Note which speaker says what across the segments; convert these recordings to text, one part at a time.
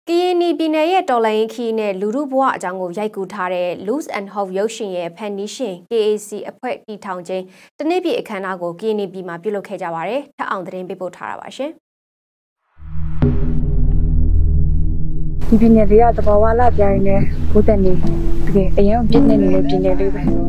Speaker 1: ကရင်နီပြည်နယ်ရဲ့တော်လိုင်းခီနဲ့လူမှုဘဝအကြောင်းကိုရိုက်ကူးထားတဲ့ Lose and Hope ရုပ်ရှင်ရဲ့ဖန်တီးရှင် KAC အဖွဲ့တည်ထောင်ခြင်းတနေ့ပြည့်အခမ်းအနားကိုကရင်နီပြည်မှာပြုလုပ်ခဲ့ကြပါတယ်။ထပ်အောင်သတင်းပေးပို့ထားတာပါရှင်။
Speaker 2: ဒီပြည်နယ်တွေကတဘာဝလာပြိုင်နေဘုဒ္ဓနေတကယ်အရင်ပြည့်နေနေတဲ့ပြည်နယ်လေးပဲ။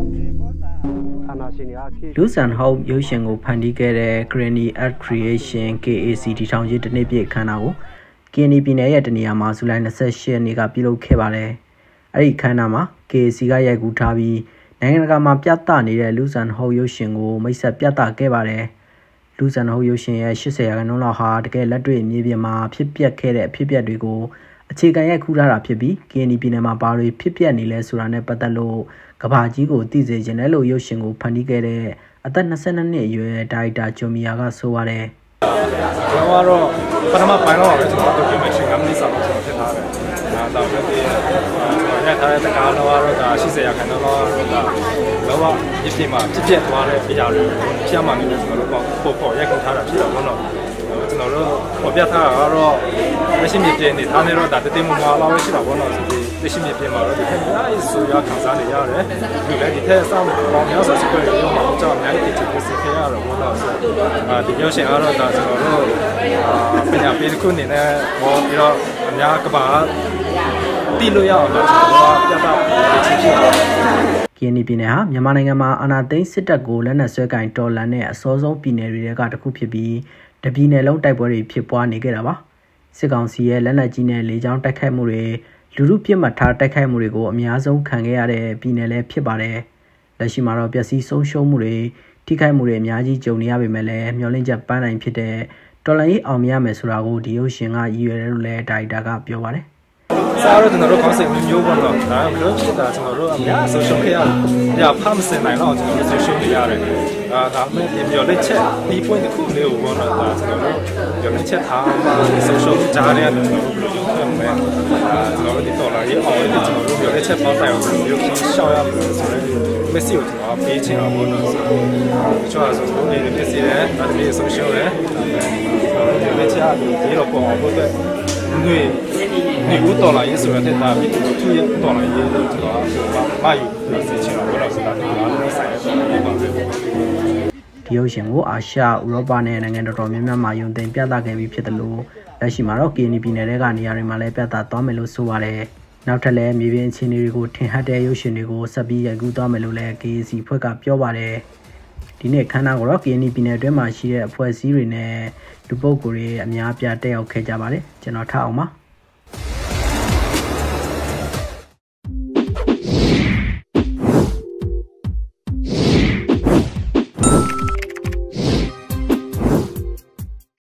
Speaker 3: Lose and Hope ရုပ်ရှင်ကိုဖန်တီးခဲ့တဲ့ Granny Art Creation KAC တည်ထောင်ခြင်းတနေ့ပြည့်အခမ်းအနားကိုကရင်နီပြည်နယ်ရဲ့တနေရာမှာဇူလိုင်28ရက်နေ့ကပြုလုပ်ခဲ့ပါတယ်။အဲ့ဒီအခမ်းအနားမှာ KAC ကရိုက်ကူးထားပြီးနိုင်ငံတကာမှာပြသနေတဲ့ Lose and Hope ရုပ်ရှင်ကိုမိတ်ဆက်ပြသခဲ့ပါတယ်။ Lose and Hope ရုပ်ရှင်ရဲ့80%လောက်ဟာတကယ်လက်တွေ့မြေပြင်မှာဖြစ်ပျက်ခဲ့တဲ့အဖြစ်အပျက်တွေကိုအခြေခံရိုက်ကူးထားတာဖြစ်ပြီးကရင်နီပြည်နယ်မှာဘာတွေဖြစ်ပျက်နေလဲဆိုတာနဲ့ပတ်သက်လို့ကဘာကြီးကိုသိစေခြင်းနဲ့လို့ရုပ်ရှင်ကိုဖန်တီးခဲ့တဲ့အသက်22နှစ်အရွယ်ဒါရိုက်တာဂျိုမီယာကဆိုပါတယ်
Speaker 4: ။ကျွန်တော်ကတော့ပထမပိုင်းတော့ပဲကျွန်တော်တို့ပြင်မရှိငါမလေးစာလို့ဖြစ်ထားတယ်။နောက်တော့ဒီညထားတဲ့တကားတော့ဒါ80%ခန့်တော့လောကပြည့်ပြည့်မှာဖြစ်ဖြစ်သွားတဲ့အရာတွေဖြတ်မှနေလို့ကျွန်တော်တို့ပေါ်ရိုက်ကူးထားတာဖြစ်တော့ဘောနော်ကျွန်တော်တို့ပေါ်ပြထားတာကတော့လက်ရှိမြေပြင်နေထားနေတော့ဒါတည်မွားလာလို့ရှိတာဘောနော်ဒီလက်ရှိမြေပြင်မှာတော့ဒီထက်များဆိုရခံစားနေရတယ်ဒီလည်းဒီထက်ဆောင်ပေါင်းများစွာစပယ်ရုံမှာကြောက်အများကြီးတည်ဖြစ်ခဲ့ရတော့ဘောနော်ဒီရုပ်ရှင်ကတော့ဒါကျွန်တော်တို့ပညာပေးတစ်ခုအနေနဲ့ဟောပြီးတော့အများကဘာတည်လို့ရအောင်ကျွန်တော်ပြသချင်ဖြစ်ပါတယ်
Speaker 3: ကရင်နီပြည်နယ်ဟာမြန်မာနိုင်ငံမှာအာဏာသိမ်းစစ်တပ်ကိုလက်နက်ဆွဲကင်တော်လှန်တဲ့အစောဆုံးပြည်နယ်တွေကတစ်ခုဖြစ်ပြီးတပြည်နယ်လုံးတိုက်ပွဲတွေဖြစ်ပွားနေခဲ့တာပါစစ်ကောင်စီရဲ့လက်နက်ကြီးနဲ့လေကြောင်းတိုက်ခိုက်မှုတွေလူမှုပြစ်မှတ်ထားတိုက်ခိုက်မှုတွေကိုအများဆုံးခံခဲ့ရတဲ့ပြည်နယ်လည်းဖြစ်ပါတယ်လက်ရှိမှာတော့ပျက်စီးဆုံးရှုံးမှုတွေထိခိုက်မှုတွေအများကြီးကြုံနေရပေမဲ့လည်းမျှော်လင့်ချက်ပန်းနိုင်ဖြစ်တဲ့တော်လှန်ရေးအောင်မြင်ရမယ်ဆိုတာကိုဒီရုပ်ရှင်ကရည်ရွယ်တယ်လို့လည်းဒါရိုက်တာကပြောပါတယ်
Speaker 4: စားရတဲ့ကျွန်တော်တို့ concept မျိုးပေါ့နော်ဒါဘလို့ဖြစ်တာကျွန်တော်တို့အများဆုံးရှုံးခဲ့ရတယ်။ဖမ်းစင်နိုင်တော့ကျွန်တော်တို့ရှုံးနေရတယ်။ဒါမှမဟုတ်ပြောလက်ချက်ဒီ point တစ်ခုလေးကိုပေါ့နော်ဒါကျွန်တော်တို့ပြောလက်ချက်ထားမှဆုံးရှုံးကြရတယ်ကျွန်တော်တို့ဘယ်လိုလုပ်ရမလဲ။ကျွန်တော်တို့ဒီတော်လာရေးအောင်လေကျွန်တော်တို့ပြောလက်ချက်ပေါင်းတိုင်အောင်မျိုးရှောက်ရမယ်ဆိုတော့ message ကိုကျွန်တော်ပေးချင်အောင်ပေါ့နော်။ကျွန်တော်ဆိုတော့ဒီ message နဲ့ဒါတည်းဆုံးရှုံးတယ်။ပြောလက်ချက်ဒီတော့ပေါ့ဟုတ်တယ်你不到了也是问题大，你主要到了也知道马有事情了，我老是打电话你啥也不管。
Speaker 3: ဒီရုပ်ရှင်ကိုအာရှဥရောပနဲ့နိုင်ငံတော်တော်များများမှာယုံတင်ပြသခဲ့ပြီးဖြစ်တယ်လို့လက်ရှိမှာတော့ KNY ပြည်နယ်တွေကနေရာတွေမှာလည်းပြသသွားမယ်လို့ဆိုပါတယ်။နောက်ထပ်လည်းမြေပြင်အခြေအနေတွေကိုထင်ဟပ်တဲ့ရုပ်ရှင်တွေကိုဆက်ပြီးရိုက်ကူးသွားမယ်လို့လည်း KAC ဖွဲ့ကပြောပါတယ်။ဒီနေ့ခမ်းနားကိုတော့ KNY ပြည်နယ်အတွင်းမှာရှိတဲ့အဖွဲ့အစည်းတွေနဲ့လူပုဂ္ဂိုလ်တွေအများအပြားတက်ရောက်ခဲ့ကြပါတယ်။ကျွန်တော်ထားအောင်ပါ။